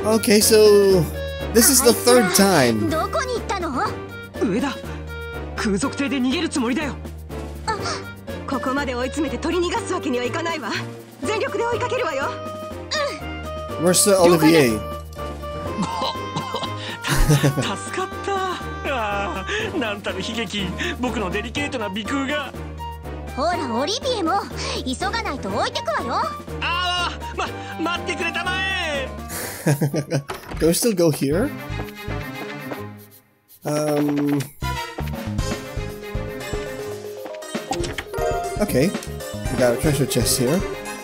Okay, so this is the third time. どこに行ったの？ 上だ。空賊艇で逃げるつもりだよ。ここまで追い詰めて取り逃がすわけにはいかないわ。全力で追いかけるわよ。 Where's the Olivier? 助かった。ああ、なんたる悲劇。僕のデリケートな鼻腔が。 ほらオリビエも急がないと置いてくわよ。 ああ、待ってくれたまえ。 Do I still go here? Okay. We got a treasure chest here.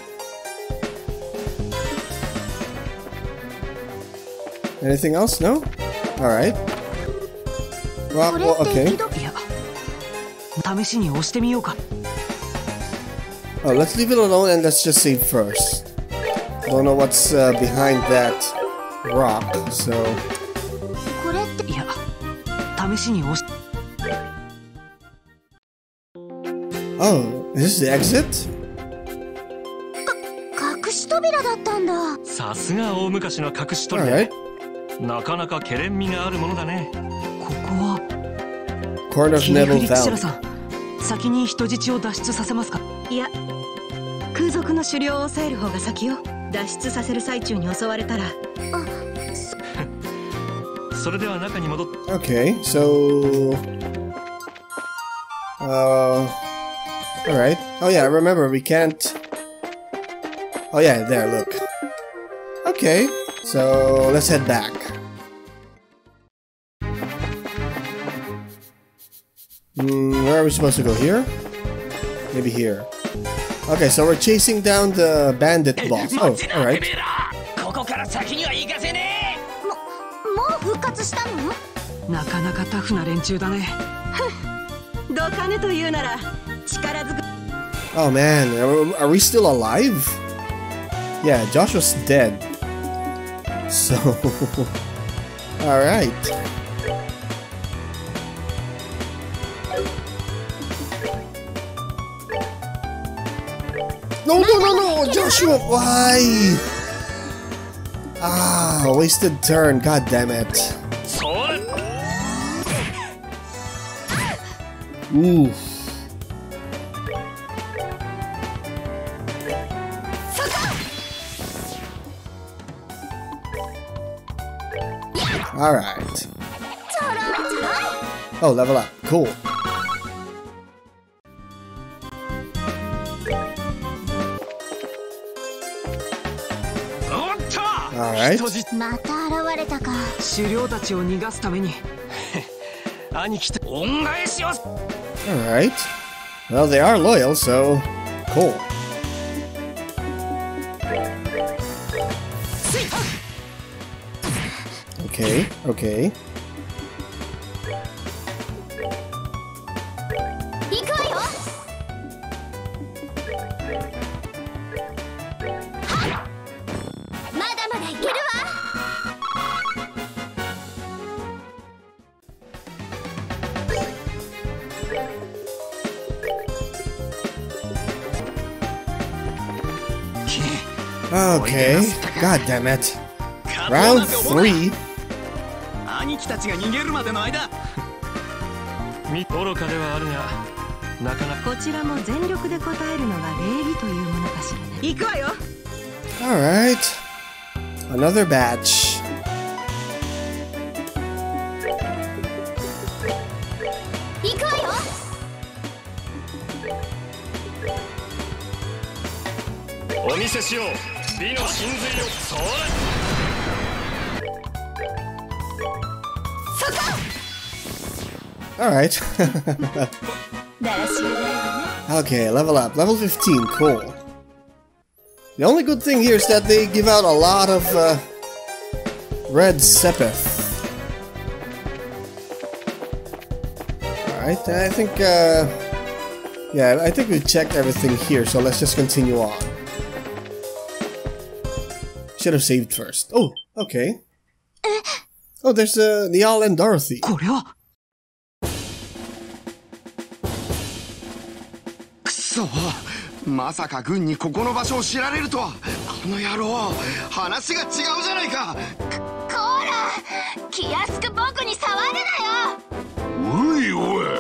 Anything else? No? Alright. Well, okay. いや、試しに押してみようか。 Oh, let's leave it alone and let's just save first. Don't know what's behind that rock, so... これって。 いや、試しに押し。 Oh, is this the exit? 隠し扉だったんだ。 さすが大昔の隠し扉。 Alright. なかなかケレン味があるものだね。 ここは。 Court of キーフ Nettle リクシャラ Valley. さん、先に人質を脱出させますか。いや、空賊の狩猟を抑える方が先よ。脱出させる最中に襲われたら。 それでは中に戻って。 Okay, so... Alright. Oh yeah, remember, we can't... Oh yeah, there, look. Okay, so let's head back. Where are we supposed to go? Here? Maybe here. Okay, so we're chasing down the bandit boss. Oh, alright. ここから先には行かせねえ。 もう復活したの？ なかなかタフな連中だね。どかねというなら力ずく。 Oh man, are we still alive? Yeah, Josh was dead. So... Alright. No, Joshua, why? Ah, wasted turn, god damn it. それ。 Ooh. Alright. Oh, level up. Cool. Alright. また現れたか。 狩猟たちを逃がすために。 兄貴と恩返しを。 Alright. Well, they are loyal, so... Cool. Okay, okay. 行くわよ。まだまだいけるわ。 Okay. God damn it. Round 3. 兄貴たちが逃げるまでの間。愚かではあるが、なかなか。 こちらも全力で応えるのが礼儀というものかしらね。行くわよ。 Alright. Another batch. 行くわよ。 お見せしよう。美の真髄を。それ。 Alright. Okay, level up. Level 15, cool. The only good thing here is that they give out a lot of red sepith. Alright, I think, yeah, I think we've checked everything here, so let's just continue on. Should have saved first. Oh, okay. Oh, there's Niall and Dorothy. これは。くそ、 まさか軍にここの場所を知られるとは。あの野郎、話が違うじゃないか。 こら、気安く僕に触るなよ。 おいおい。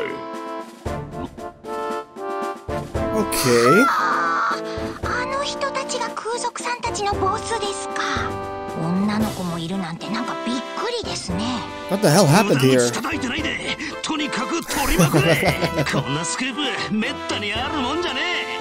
Okay. あの人たちが空賊さんたちのボスですか。女の子もいるなんてなんかびっくりですね。 What the hell happened here? 叩いてないで、とにかく取りまくれ。こんなスクープめったにあるもんじゃねえ。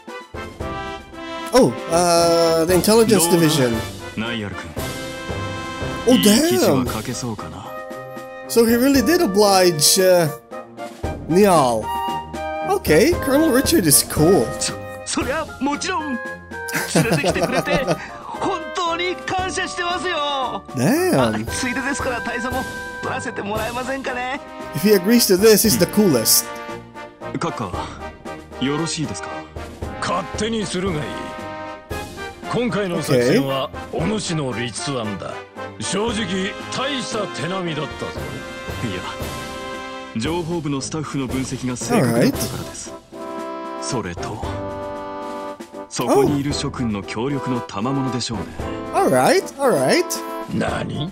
Oh, the intelligence division. ナイアル君。 Oh いい記事は damn. 書けそうかな。 So he really did oblige Niall. Okay, Colonel Richard is cool. そりゃもちろん連れてきてくれて本当に感謝してますよ。 Damn. ついでですから大佐も取らせてもらえませんかね。 If he agrees to this, he's the coolest. 閣下、よろしいですか。 勝手にするがいい。今回の作戦はお主の立案だ。正直大した手並みだったぞ。 いや、情報部のスタッフの分析が正確だったからです。それとそこにいる諸君の協力の賜物でしょうね。 Alright, alright. 何？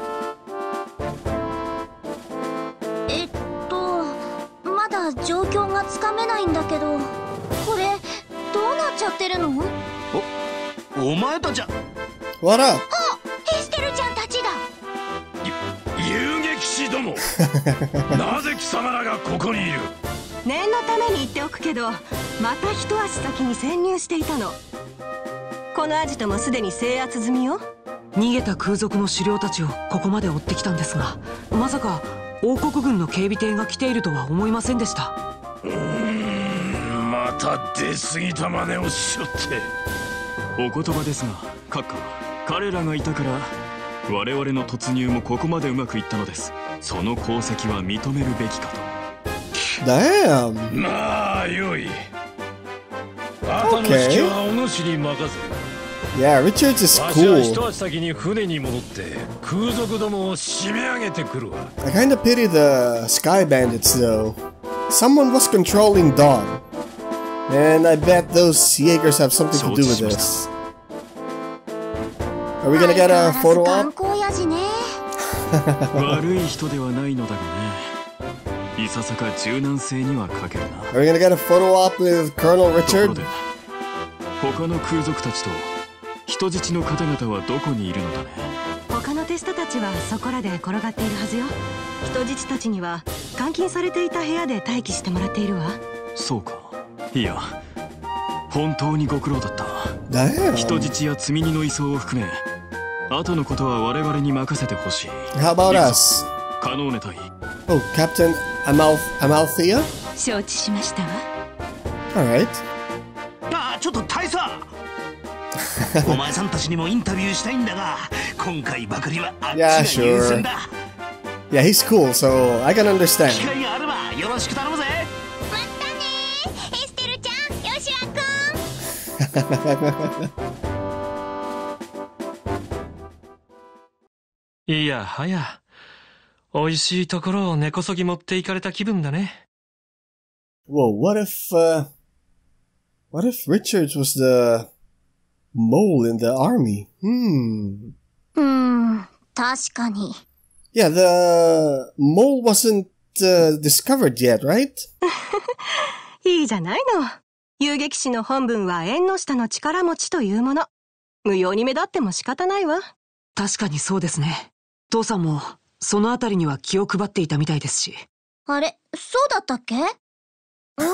まだ状況がつかめないんだけど、これどうなっちゃってるの？ お前たちは What up? エステルちゃんたちだ。 遊撃士どもなぜ貴様らがここにいる？ 念のために言っておくけど、また一足先に潜入していたの。このアジトもすでに制圧済みよ。 逃げた空賊の狩猟たちをここまで追ってきたんですが、まさか王国軍の警備艇が来ているとは思いませんでした。 また出過ぎた真似をしろって。 お言葉ですが、閣下、彼らがいたから我々の突入もここまでうまくいったのです。その功績は認めるべきかと。 Damn. まあよい。あとの指揮はお主に任せる。 Yeah, Richards is わしは cool. 一足先に船に戻って空賊どもを締め上げてくるわ。 I kinda pity the Sky Bandits though. Someone was controlling Dawn. And I bet those Jaegers have something to do with this. Are we gonna get a photo 頑 op? 固親父ね。 悪い人ではないのだがね。いささか柔軟性には欠けるな。 Are we gonna get a photo op with Colonel ところ Richard? で、他の空賊たちと人質の方々はどこにいるのだね。 他のテストたちはそこらで転がっているはずよ。人質たちには監禁されていた部屋で待機してもらっているわ。 そうか。いや、本当にご苦労だった。 Damn. 人質や積み荷の移送を含め、後のことは我々に任せてほしい。 How about us? カノーネ隊。 Oh, Captain Amalthea? 承知しましたわ。 Alright. ちょっと大佐お前さんたちにもインタビューしたいんだが、今回ばかりはあっちが優先だ。 Yeah, he's cool, so I can understand. 機会があればよろしく頼むぜ。 またねエステルちゃん、ヨシワくん。 いやはや、美味しいところを根こそぎ持っていかれた気分だね。 Whoa, what if Richards was the mole in the army? 確かに。 Yeah, the mole wasn't discovered yet, right? いいじゃないの。遊撃士の本分は縁の下の力持ちというもの。無用に目立っても仕方ないわ。 確かにそうですね。父さんもそのあたりには気を配っていたみたいですし。 あれ、そうだったっけ？父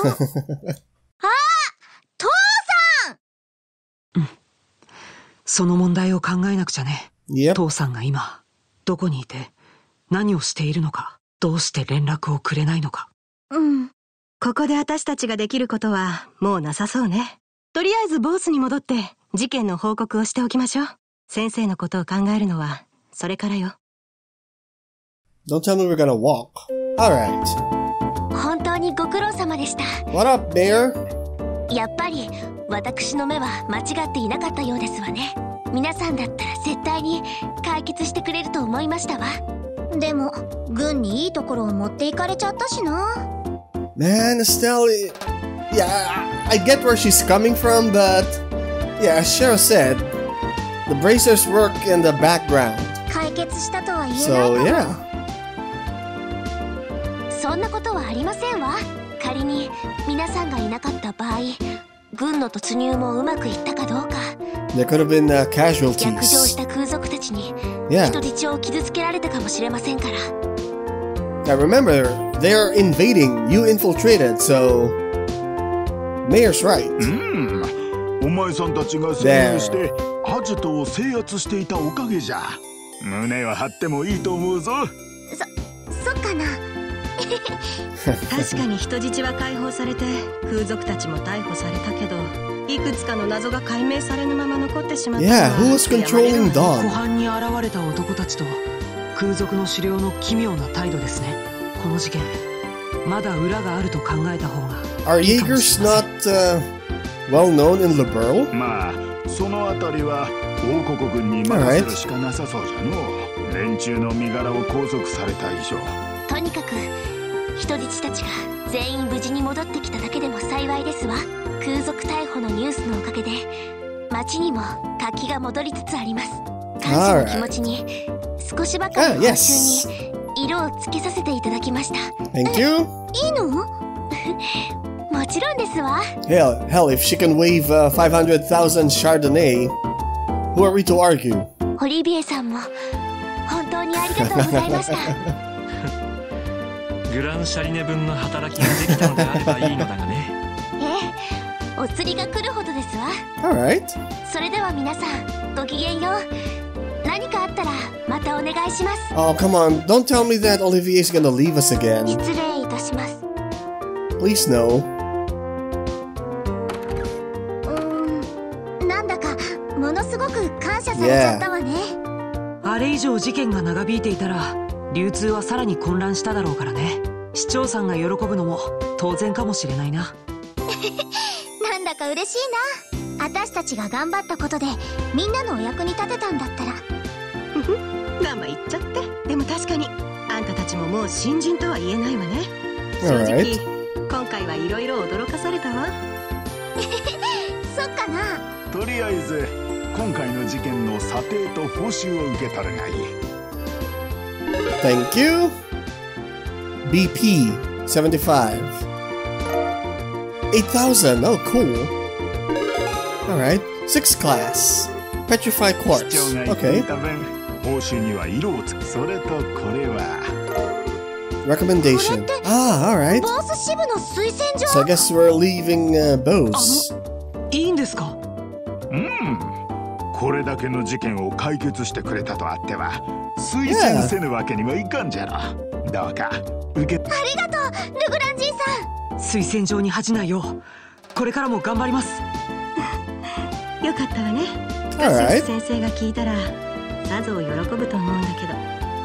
さん！ その問題を考えなくちゃね。 Yep. 父さんが今どこにいて何をしているのか、どうして連絡をくれないのか。 ここで私たちができることはもうなさそうね。とりあえずボースに戻って事件の報告をしておきましょう。先生のことを考えるのはそれからよ。 Don't tell me we're gonna walk. Alright. 本当にご苦労様でした。 What up, Mayor? やっぱり私の目は間違っていなかったようですわね。皆さんだったら絶対に解決してくれると思いましたわ。でも軍にいいところを持っていかれちゃったしな。 Man, Estelle, yeah, I get where she's coming from, but yeah, as Cheryl said, the bracers work in the background. So yeah. そんなことはありませんわ。仮に皆さんがいなかった場合、軍の突入もうまくいったかどうか。 There could have been casualties. 逆上した空賊たちに人質を傷つけられたかもしれませんから。 Now remember, they're invading. You infiltrated, so Mayor's right. お前さんたちが潜入してアジトを制圧していたおかげじゃ。胸を張ってもいいと思うぞ。 そっかな。 確かに人質は解放されて空賊たちも逮捕されたけど、いくつかの謎が解明されぬまま残ってしまった。 Yeah, who was controlling Dawn? 湖畔に現れた男たちと空賊の狩猟の奇妙な態度ですね。この事件、まだ裏があると考えた方が。 Are Jaegers not well known in Liberl? まあ、そのあたりは王国軍に任せるしかなさそうじゃの。連中の身柄を拘束された以上。 とにかく人質たちが全員無事に戻ってきただけでも幸いですわ。空賊逮捕のニュースのおかげで街にも活気が戻りつつあります。感謝の気持ちに少しばかり報酬に色をつけさせていただきました。 Thank you. いいの？もちろんですわ。 Hell, if she can wave 500,000 Chardonnay, who are we to argue? オリビエさんも本当にありがとうございました。 グランシャリネ分の働きができたのであればいいのだがね。 ええ、お釣りが来るほどですわ。 Alright. それでは皆さん、ごきげんよう。何かあったらまたお願いします。 Oh, come on. Don't tell me that Olivier is gonna leave us again. 失礼いたします。 Please no. なんだかものすごく感謝されちゃったわね。 あれ以上事件が長引いていたら流通はさらに混乱しただろうからね。市長さんが喜ぶのも当然かもしれないな。 なんだか嬉しいな。私たちが頑張ったことでみんなのお役に立てたんだったら。 ガンマ言っちゃって。でも確かにあんたたちももう新人とは言えないわね。正直今回はいろいろ驚かされたわ。 そっかな。 とりあえず今回の事件の査定と報酬を受け取るがいい。 Thank you. BP 75. 8,000. Oh, cool. Alright. 6th class. Petrified quartz. Okay. 報酬には色をつく。それとこれは recommendation. Ah, alright. ボース支部の推薦状。 So I guess we're leaving Bose. いいんですか？ これだけの事件を解決してくれたとあっては推薦せぬわけにはいかんじゃろ。どうか受け。 ありがとう、ルグランジーさん。 推薦状に恥じないようこれからも頑張ります。 よかったわね。カシス先生が聞いたらさぞ喜ぶと思うんだけど。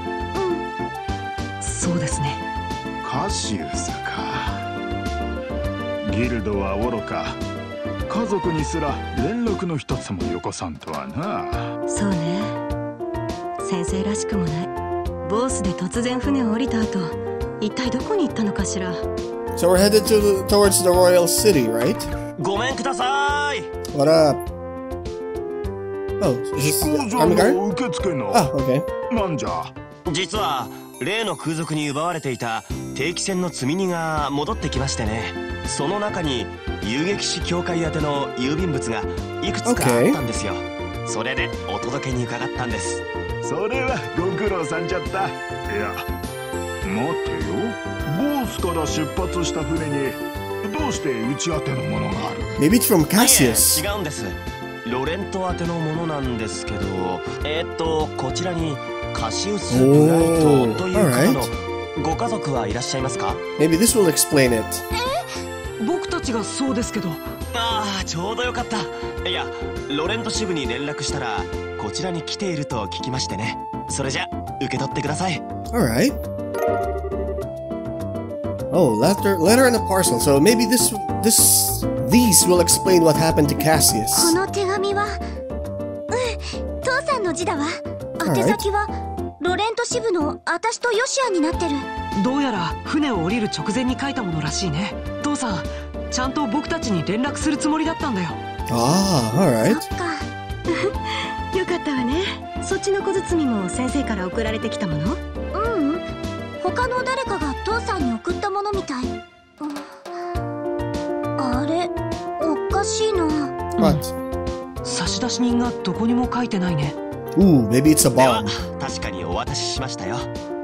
そうですね。 カシウスか。ギルドはおろか家族にすら連絡の一つもよこさんとはな。 そうね。先生らしくもない。ボースで突然船を降りた後、一体どこに行ったのかしら。 So we're headed towards the royal city, right? ごめんください。 What up? Oh, is this army guard? 受付の。 Ah, okay. なんじゃ。 実は例の空賊に奪われていた定期船の積み荷が戻ってきましてね。その中に遊撃士協会宛ての郵便物がいくつかあったんですよ。それでお届けに伺ったんです。 それはご苦労さんじゃった。いや待てよ、ボースから出発した船にどうしてうち宛てのものがある？ Maybe it's from Cassius. 違うんです。ロレント宛てのものなんですけど、こちらにカシウス・ブライトという方のご家族はいらっしゃいますか？ Maybe this will explain it. 僕たちがそうですけど。 ああ、ちょうどよかった。いや、ロレント支部に連絡したらこちらに来ていると聞きましてね。それじゃ受け取ってください。 Alright. Oh, letter and a parcel. So maybe these will explain what happened to Cassius. この手紙は、父さんの字だわ。宛先はロレント支部の私とヨシアになってる。 どうやら船を降りる直前に書いたものらしいね。父さん、 ちゃんと僕たちに連絡するつもりだったんだよ。 ああ、alright。 そっか。 よかったわね。そっちの小包も先生から送られてきたもの？ 他の誰かが父さんに送ったものみたい。あれ、おかしいな。 What？ 差出人がどこにも書いてないね。 Ooh, maybe it's a では bomb. 確かにお渡ししましたよ。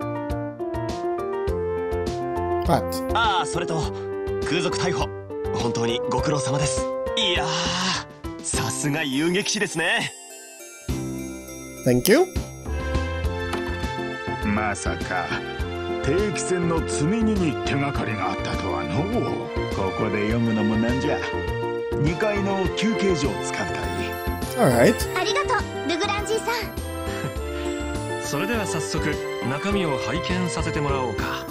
What？ ああ、それと空賊逮捕本当にご苦労様です。いやー、さすが遊撃士ですね。 Thank you。 まさか定期船の積み荷に手がかりがあったとはのう。ここで読むのもなんじゃ。2階の休憩所を使うといい。 Alright。 ありがとう、ルグランジーさん。 それでは早速中身を拝見させてもらおうか。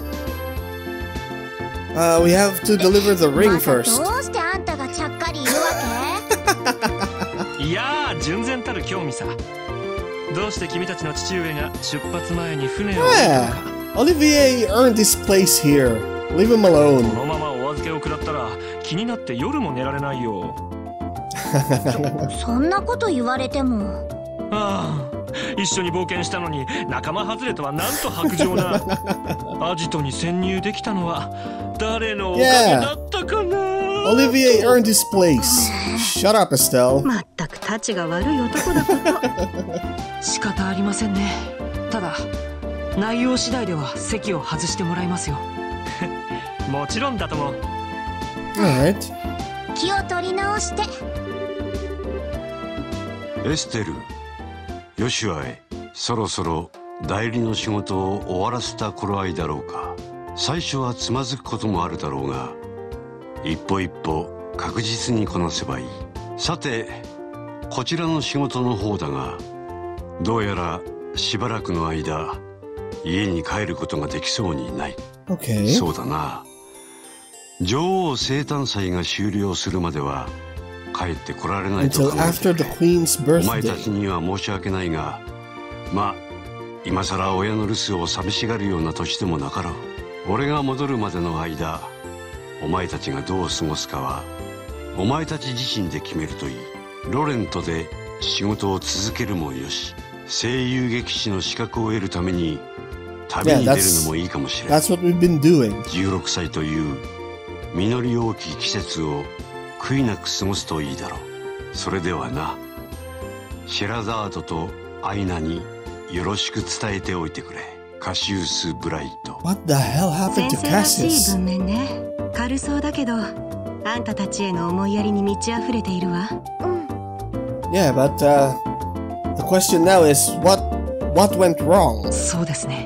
We have to deliver the ring また first. どうしてあんたがちゃっかり言うわけ？ いやー、純然たる興味さ。どうして君たちの父上が出発前に船を降りたのか。 Olivier earned his place here. Leave him こ alone. のままお預けを食らったら気になって夜も寝られないよ。 そんなこと言われても。 ああ、一緒に冒険したのに仲間外れとはなんと薄情な。アジトに潜入できたのは誰のおかげだったかな。 Olivier earned his place. Shut up, Estelle. まったくたちが悪い男だこと。 仕方ありませんね。ただ内容次第では席を外してもらいますよ。 もちろんだとも。 Alright。 気を取り直して。 エステル、ヨシュアへ、そろそろ代理の仕事を終わらせた頃合いだろうか。最初はつまずくこともあるだろうが、一歩一歩確実にこなせばいい。さて、こちらの仕事の方だが、どうやらしばらくの間家に帰ることができそうにない。 Okay。 そうだな。女王生誕祭が終了するまでは帰ってこられないと Until 考え after て the くれ。 Queen's お前たち birthday. には申し訳ないが、まあ今さら親の留守を寂しがるような年でもなかろう。俺が戻るまでの間、お前たちがどう過ごすかはお前たち自身で決めるといい。ロレントで仕事を続けるもよし、声優劇士の資格を得るために旅に出るのもいいかもしれない。 That's what we've been doing. 16歳という実り多き季節を悔いなく過ごすといいだろう。それではな、シェラザードとアイナによろしく伝えておいてくれ。カシウス・ブライト。 What the hell happened 先 to 生らしい Cassius? 文面ね。軽そうだけど、あんたたちへの思いやりに満ち溢れているわ。 Yeah, but the question now is what went wrong? そうですね。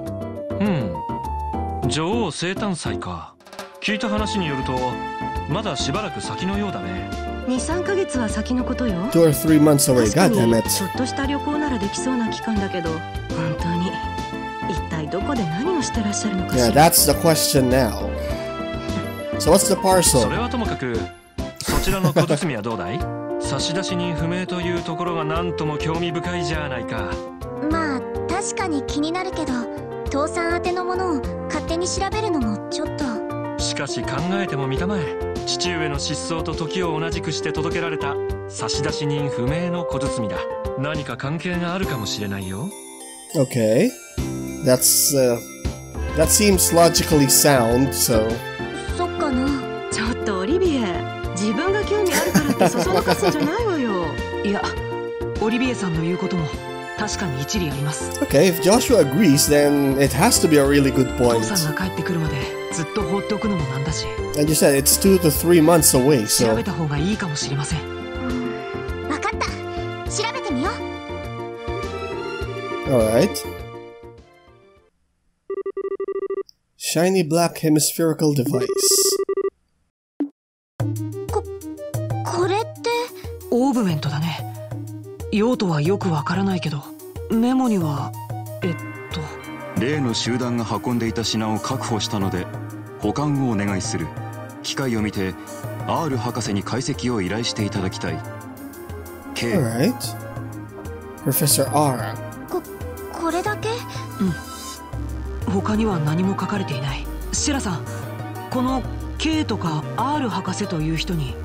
女王生誕祭か。聞いた話によるとまだしばらく先のようだね。 2、3ヶ月は先のことよ。 2 or 3 months away. 確か God に damn it. ちょっとした旅行ならできそうな期間だけど、本当に一体どこで何をしてらっしゃるのかし Yeah, ら。 that's the question now. So what's the そ parcel? れはともかくそちらの小包はどうだい？差出人不明というところが何とも興味深いじゃないか。 まあ確かに気になるけど、父さん宛てのものを勝手に調べるのもちょっと。 しかし考えてもみたまえ。父上の失踪と時を同じくして届けられた差出人不明の小包だ。何か関係があるかもしれないよ。 Okay. That seems logically sound, so そっかな。 ちょっとオリビエ、自分が興味あるからってそそのかすんじゃないわよ。 いや、オリビエさんの言うことも確かに一理あります。 okay, if Joshua agrees, then it has to be a really good 父 point. さんが帰ってくるまでずっと放っておくのもなんだし、 And you said it's 2 to 3 months away, 調 so べた方がいいかもしれません。 わかった。調べてみよう。 alright. Shiny black hemispherical device. これってオーブメントだね。用途はよくわからないけど、メモには例の集団が運んでいた品を確保したので保管をお願いする。機械を見て R 博士に解析を依頼していただきたい。 K Alright. Professor R. これだけ？ 他には何も書かれていない。シェラさん、この K とか R 博士という人に。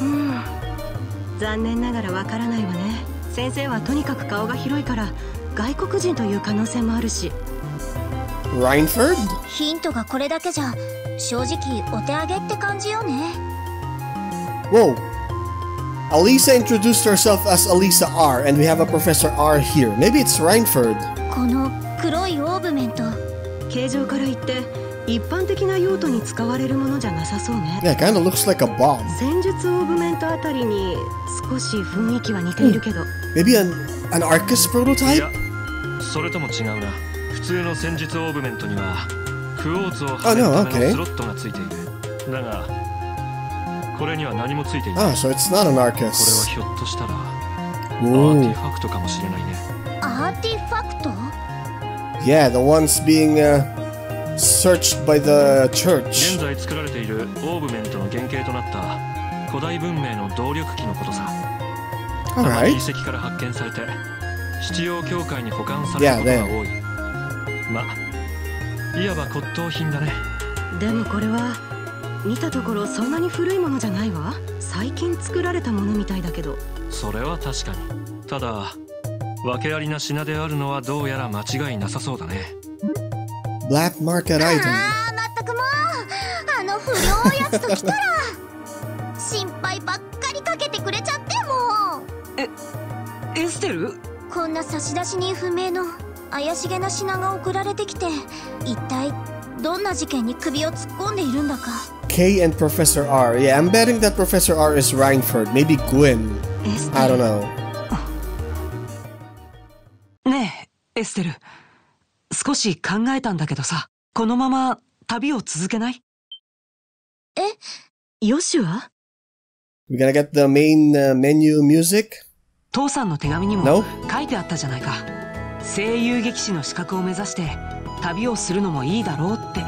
残念ながらわからないわね。先生はとにかく顔が広いから外国人という可能性もあるし。 Reinford? ヒントがこれだけじゃ正直お手上げって感じよね。 Whoa. Alisa introduced herself as Alisa R, and we have a Professor R here. Maybe it's Reinford. この黒いオーブメント、 形状から言って一般的な用途に使われるものじゃなさそうね。 Yeah, kind of looks like a bomb. 戦術オーブメントあたりに少し雰囲気は似ているけど。 Maybe an Arcus い prototype? や、それとも違うな。普通の戦術オーブメントにはクォーツをはめるためのスロットがついている。だがこれには何もついていない。 Ah, so it's not an これは Arcus. ひょっとしたらアーティファクトかもしれないね。 アーティファクト？ Yeah, the ones being searched by the church. 現在作られているオーブメントの原型となった古代文明の動力機のことさ。たまに遺跡から発見されて七葉教会に保管されることが多い。ま、いわば骨董品だね。 でもこれは見たところそんなに古いものじゃないわ。最近作られたものみたいだけど。 それは確かに。ただ訳ありな品であるのはどうやら間違いなさそうだね。 Black market item. まったくもうあの不良やつときたら心配ばっかりかけてくれちゃってもう。 エステル？ こんな差出人不明の怪しげな品が送られてきて、一体どんな事件に首を突っ込んでいるんだか。 K and Professor R. Yeah, I'm betting that Professor R is Reinford. Maybe Gwyn. I don't know. ねえ、エステル。少し考えたんだけどさ、このまま旅を続けない？ ヨシュア？ We're gonna get the main menu music? 父さんの手紙にも No? 書いてあったじゃないか。声優劇士の資格を目指して旅をするのもいいだろうって。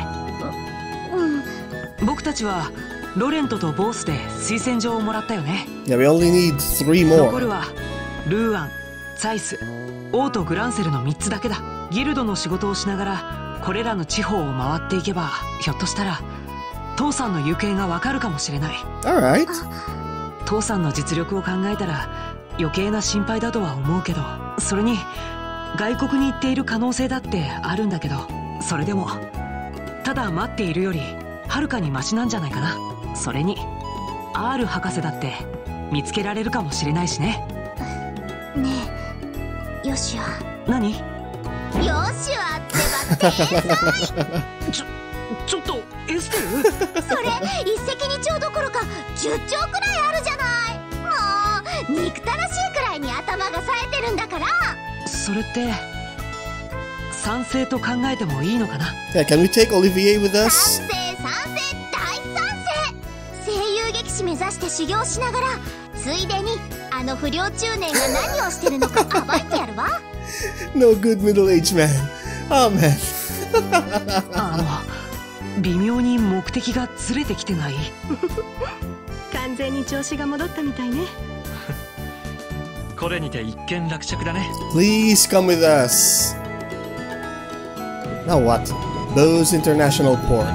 僕たちはロレントとボースで推薦状をもらったよね。 Yeah, we only need 3 more. 残るはルーアン、ツァイス、オーとグランセルの3つだけだ。ギルドの仕事をしながらこれらの地方を回っていけば、ひょっとしたら父さんの行方がわかるかもしれない。 Alright. 父さんの実力を考えたら余計な心配だとは思うけど、それに外国に行っている可能性だってあるんだけど、それでもただ待っているよりはるかにマシなんじゃないかな。それに R 博士だって見つけられるかもしれないしね。 ねえ、ヨシュア。 何？ ヨシュアってば天才。 ちょっとエステル？ それ一石二鳥どころか10兆くらいあるじゃない。もう憎たらしいくらいに頭が冴えてるんだから。 それって賛成と考えてもいいのかな？ Yeah, can we take Olivier with us? 賛成賛成大賛成。声優劇士目指して修行しながら、ついでにあの不良中年が何をしてるのか暴いてやるわ。 No good middle-aged man. Oh man. 微妙に目的がずれてきてない？ 完全に調子が戻ったみたいね。 これにて一件落着だね。 Please come with us. Now what? Bose International Port.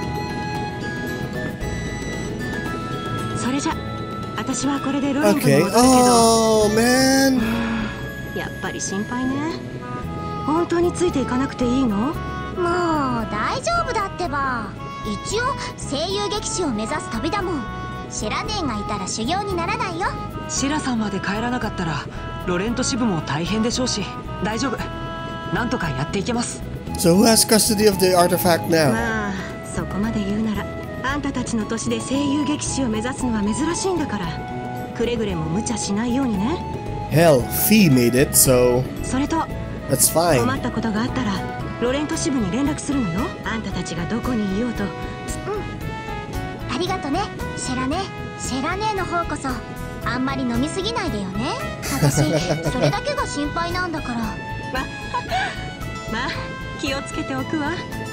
それじゃ私はこれでロレントに Okay. 戻るけど、 Oh man. やっぱり心配ね。本当についていかなくていいの？ もう大丈夫だってば。一応声優劇士を目指す旅だもん。シェラ姉がいたら修行にならないよ。 シェラさんまで帰らなかったらロレント支部も大変でしょうし、大丈夫。なんとかやっていけます。 So who has custody of the artifact now? まあそこまで言うなら、あんたたちの年で声優劇士を目指すのは珍しいんだから、くれぐれも無茶しないようにね。 Hell, Fee made it, so それと that's fine. 困ったことがあったらロレント支部に連絡するのよ。あんたたちがどこにいようと。 ありがとね、シェラ姉。シェラ姉の方こそあんまり飲みすぎないでよね。私それだけが心配なんだから。 まあ気をつけておくわ。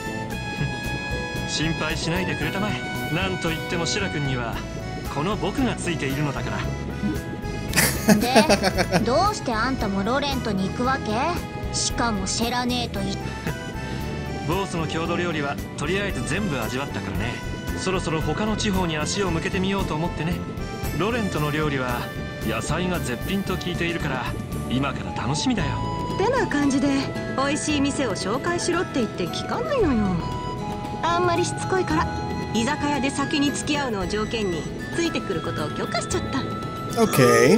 心配しないでくれたまえ。なんといってもシェラ君にはこの僕がついているのだから。 で、どうしてあんたもロレントに行くわけ？しかもシェラ姉と言って。 ボースの郷土料理はとりあえず全部味わったからね。 そろそろ他の地方に足を向けてみようと思ってね。ロレントの料理は野菜が絶品と聞いているから今から楽しみだよ。 ってな感じで美味しい店を紹介しろって言って聞かないのよ。あんまりしつこいから居酒屋で先に付き合うのを条件についてくることを許可しちゃった。 Okay.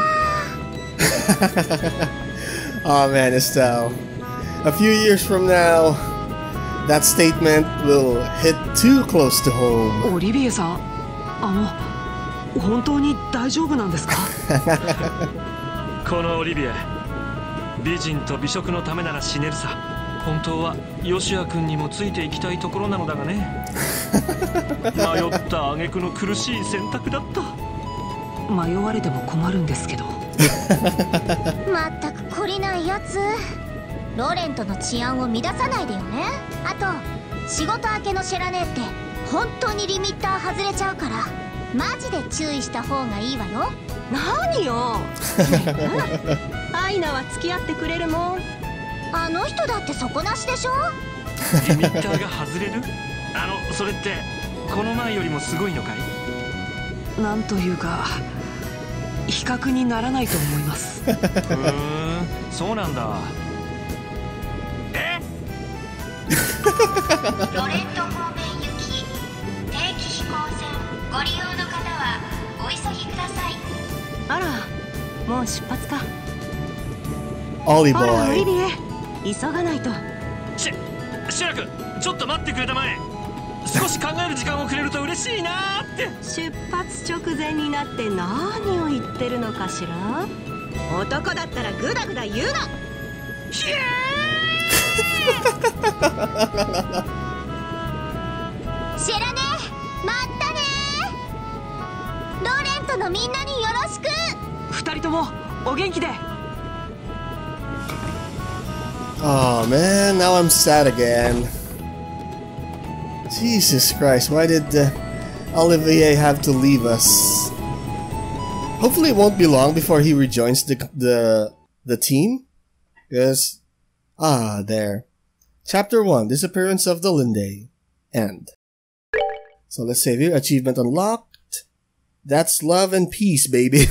Oh man, Estelle. A few years from now, that statement will hit too close to home. オリビエさん、本当に大丈夫なんですか？ このオリビエ、美人と美食のためなら死ねるさ。本当はヨシア君にもついていきたいところなのだがね。迷った挙句の苦しい選択だった。 迷われても困るんですけど。 まったく懲りないやつ。ロレントの治安を乱さないでよね。あと仕事明けのシェラネって本当にリミッター外れちゃうからマジで注意した方がいいわよ。 何よ。アイナは付き合ってくれるもん。 あの人だって底なしでしょ。 リミッターが外れる？それってこの前よりもすごいのかい？ なんというか比較にならないと思います。 そうなんだ。 ロレント方面行き定期飛行船ご利用の方はお急ぎください。 あら、もう出発か。 オリボほらオリーイ。 ビエ、急がないと。 シラ君、ちょっと待ってくれたまえ。少し考える時間をくれると嬉しいなーって。 出発直前になって何を言ってるのかしら。男だったらグダグダ言うな。 ひえシェラネ、まったね。ロレントのみんなによろしく。 二人ともお元気で。 Oh man, now I'm sad again. Jesus Christ, why did Olivier have to leave us? Hopefully it won't be long before he rejoins the team. Because, there. Chapter 1, Disappearance of the Linde. End. So let's save here. Achievement unlocked. That's love and peace, baby.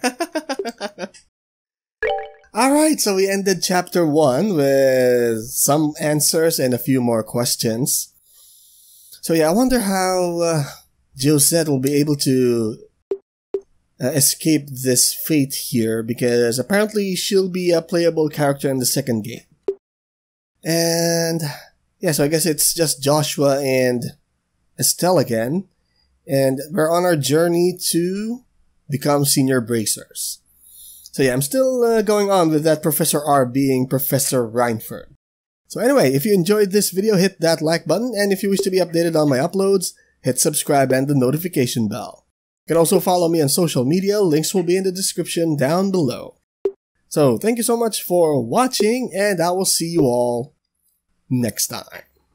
Alright, so we ended chapter 1 with some answers and a few more questions. So yeah, I wonder how Josette will be able to escape this fate here, because apparently she'll be a playable character in the second game. And yeah, so I guess it's just Joshua and Estelle again, and we're on our journey to become senior bracers. So yeah, I'm still going on with that Professor R being Professor Reinford. So anyway, if you enjoyed this video, hit that like button, and if you wish to be updated on my uploads, hit subscribe and the notification bell. You can also follow me on social media, links will be in the description down below. So thank you so much for watching, and I will see you all next time.